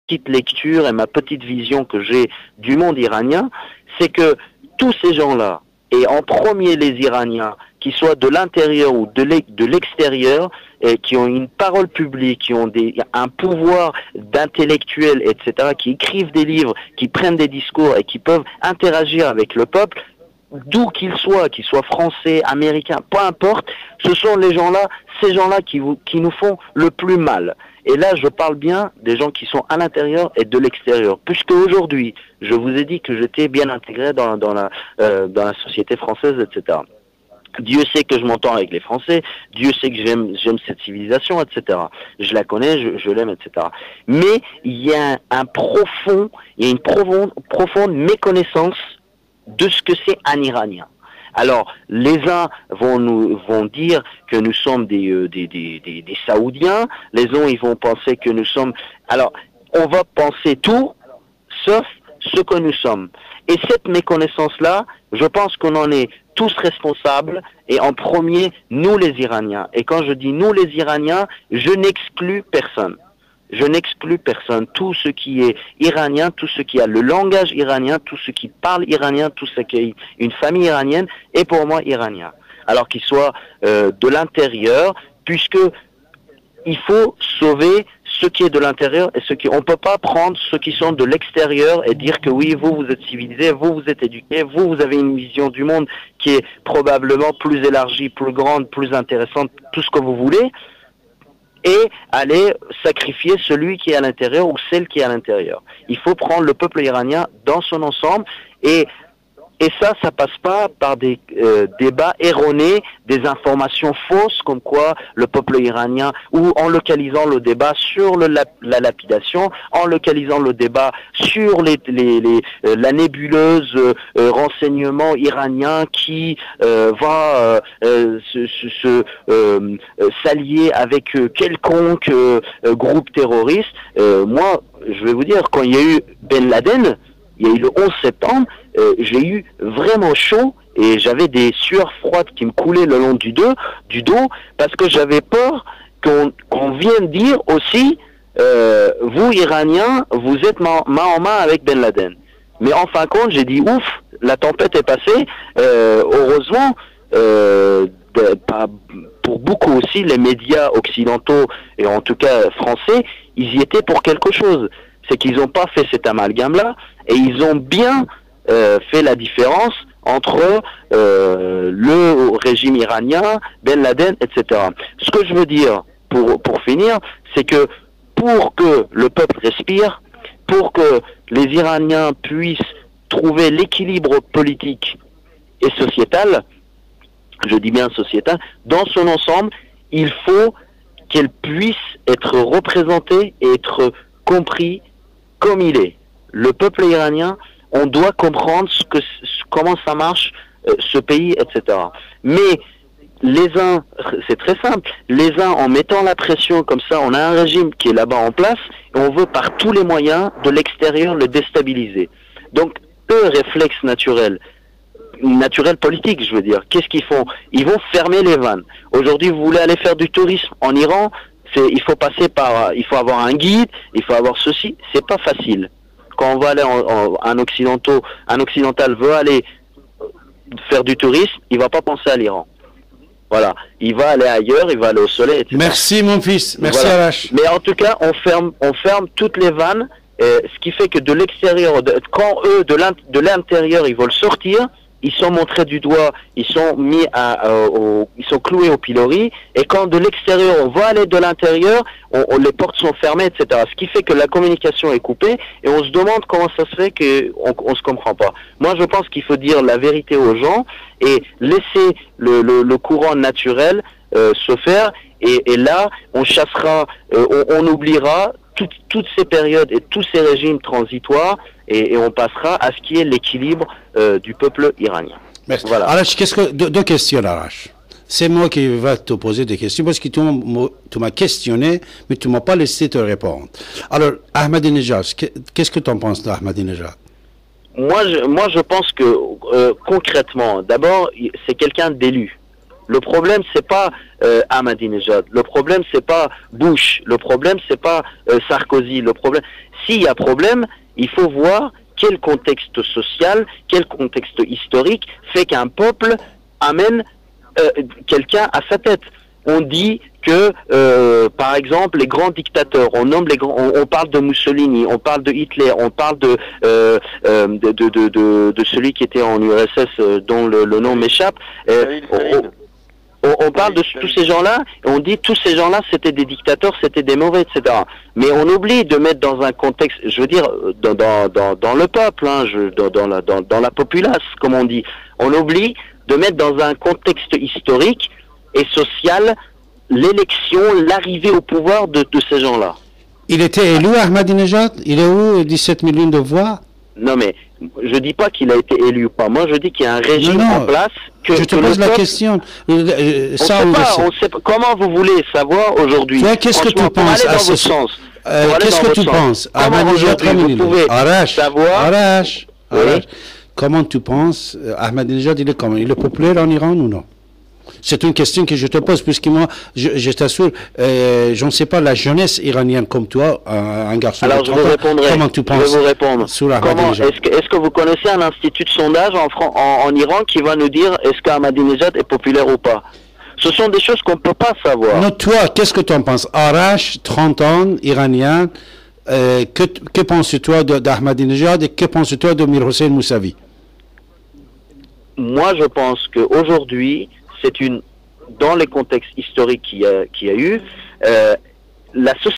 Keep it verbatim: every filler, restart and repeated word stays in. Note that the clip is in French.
petite lecture et ma petite vision que j'ai du monde iranien, c'est que tous ces gens-là, et en premier les Iraniens, qui soient de l'intérieur ou de l'extérieur, et qui ont une parole publique, qui ont des, un pouvoir d'intellectuels, et cetera, qui écrivent des livres, qui prennent des discours et qui peuvent interagir avec le peuple, d'où qu'ils soient, qu'ils soient français, américains, peu importe, ce sont les gens-là, ces gens-là qui, vous, qui nous font le plus mal. Et là, je parle bien des gens qui sont à l'intérieur et de l'extérieur. Puisque aujourd'hui, je vous ai dit que j'étais bien intégré dans, dans, la, euh, dans la société française, et cetera. Dieu sait que je m'entends avec les Français, Dieu sait que j'aime j'aime cette civilisation, et cetera. Je la connais, je, je l'aime, et cetera. Mais il y a un, un profond, il y a une profonde, profonde méconnaissance de ce que c'est un Iranien. Alors, les uns vont nous vont dire que nous sommes des, euh, des, des, des, des Saoudiens, les autres ils vont penser que nous sommes... Alors, on va penser tout, sauf ce que nous sommes. Et cette méconnaissance-là, je pense qu'on en est tous responsables, et en premier, nous les Iraniens. Et quand je dis nous les Iraniens, je n'exclus personne. Je n'exclus personne. Tout ce qui est iranien, tout ce qui a le langage iranien, tout ce qui parle iranien, tout ce qui est une famille iranienne est pour moi iranien. Alors qu'il soit euh, de l'intérieur, puisque il faut sauver ce qui est de l'intérieur et ce qui... On ne peut pas prendre ceux qui sont de l'extérieur et dire que oui, vous, vous êtes civilisés, vous, vous êtes éduqués, vous, vous avez une vision du monde qui est probablement plus élargie, plus grande, plus intéressante, tout ce que vous voulez, et aller sacrifier celui qui est à l'intérieur ou celle qui est à l'intérieur. Il faut prendre le peuple iranien dans son ensemble, et, et ça, ça passe pas par des euh, débats erronés, des informations fausses comme quoi le peuple iranien, ou en localisant le débat sur le, la, la lapidation, en localisant le débat sur les, les, les, euh, la nébuleuse euh, euh, renseignement iranien qui euh, va euh, euh, se, se, se euh, euh, s'allier avec euh, quelconque euh, euh, groupe terroriste. Euh, moi, je vais vous dire, quand il y a eu Ben Laden, il y a eu le onze septembre, euh, j'ai eu vraiment chaud et j'avais des sueurs froides qui me coulaient le long du dos, du dos parce que j'avais peur qu'on qu'on vienne dire aussi, euh, vous Iraniens, vous êtes main, main en main avec Ben Laden. Mais en fin de compte, j'ai dit ouf, la tempête est passée. Euh, heureusement, euh, de, pas, pour beaucoup aussi, les médias occidentaux et en tout cas français, ils y étaient pour quelque chose. C'est qu'ils n'ont pas fait cet amalgame-là, et ils ont bien euh, fait la différence entre euh, le régime iranien, Ben Laden, et cetera. Ce que je veux dire, pour, pour finir, c'est que pour que le peuple respire, pour que les Iraniens puissent trouver l'équilibre politique et sociétal, je dis bien sociétal, dans son ensemble, il faut qu'elle puisse être représentée et être compris comme il est. Le peuple iranien, on doit comprendre ce que, comment ça marche, euh, ce pays, et cetera. Mais les uns, c'est très simple, les uns en mettant la pression comme ça, on a un régime qui est là-bas en place, et on veut par tous les moyens de l'extérieur le déstabiliser. Donc, eux, réflexe naturel, naturel politique, je veux dire, qu'est-ce qu'ils font? Ils vont fermer les vannes. Aujourd'hui, vous voulez aller faire du tourisme en Iran, c'est, il faut passer par, il faut avoir un guide, il faut avoir ceci, c'est pas facile. Quand on va aller en, en un occidentaux, un occidental veut aller faire du tourisme, il va pas penser à l'Iran. Voilà, il va aller ailleurs, il va aller au soleil, et cetera. Merci mon fils, merci voilà. Arash. Mais en tout cas, on ferme, on ferme toutes les vannes, euh, ce qui fait que de l'extérieur, de, quand eux de l'intérieur ils veulent sortir, ils sont montrés du doigt, ils sont mis à, à, au, ils sont cloués au pilori, et quand de l'extérieur on va aller de l'intérieur, on, on, les portes sont fermées, et cetera. Ce qui fait que la communication est coupée, et on se demande comment ça se fait qu'on on se comprend pas. Moi je pense qu'il faut dire la vérité aux gens, et laisser le, le, le courant naturel euh, se faire, et, et là on chassera, euh, on, on oubliera toutes, toutes ces périodes et tous ces régimes transitoires, et, et on passera à ce qui est l'équilibre euh, du peuple iranien. Merci. Voilà. Arash, qu'est-ce que deux, deux questions, Arash. C'est moi qui vais te poser des questions parce que tu m'as questionné, mais tu m'as pas laissé te répondre. Alors, Ahmadinejad, qu'est-ce que tu en penses d'Ahmadinejad? Moi, je, moi, je pense que euh, concrètement, d'abord, c'est quelqu'un d'élu. Le problème, c'est pas euh, Ahmadinejad. Le problème, c'est pas Bush. Le problème, c'est pas euh, Sarkozy. Le problème, s'il y a problème, il faut voir quel contexte social, quel contexte historique fait qu'un peuple amène euh, quelqu'un à sa tête. On dit que, euh, par exemple, les grands dictateurs, on nomme les grands, on, on parle de Mussolini, on parle de Hitler, on parle de euh, euh, de, de, de, de, de celui qui était en U R S S, euh, dont le, le nom m'échappe. Euh, on, on, on parle de tous ces gens-là, et on dit tous ces gens-là, c'était des dictateurs, c'était des mauvais, et cetera. Mais on oublie de mettre dans un contexte, je veux dire, dans, dans, dans, dans le peuple, hein, je, dans, dans, la, dans, dans la populace, comme on dit, on oublie de mettre dans un contexte historique et social l'élection, l'arrivée au pouvoir de, de ces gens-là. Il était élu, Ahmadinejad? Il est où, dix-sept millions de voix? Non, mais je dis pas qu'il a été élu ou pas. Moi, je dis qu'il y a un régime non, non. en place. Que, je te que pose la peuple, question. Euh, on ça, sait on pas, sait. on sait pas. Comment vous voulez savoir aujourd'hui? Qu'est-ce que tu pour penses aller à dans ce votre sens. euh, Pour aller Qu'est-ce dans que votre tu sens. penses? Comment Ahmadinejad, aujourd'hui vous pouvez Arash, savoir Arash, Oui. Arash. Comment tu penses, euh, Ahmadinejad, il est comment? Il est populaire en Iran ou non? C'est une question que je te pose, puisque moi, je, je t'assure, euh, je ne sais pas la jeunesse iranienne comme toi, un, un garçon Alors de je trente vous ans, répondrai. comment tu penses? Je vais vous répondre. Sur Comment Ahmadinejad. est-ce que est-ce que vous connaissez un institut de sondage en, Fran en, en Iran qui va nous dire est-ce qu'Ahmadinejad est populaire ou pas? Ce sont des choses qu'on ne peut pas savoir. Non, toi, qu'est-ce que tu en penses? Arash, trente ans, iranien, euh, que, que penses-tu d'Ahmadinejad et que penses-tu de Mir Hossein Mousavi? Moi, je pense qu'aujourd'hui, c'est une, dans les contextes historiques qu'il y a, qu'il y a eu, euh, la société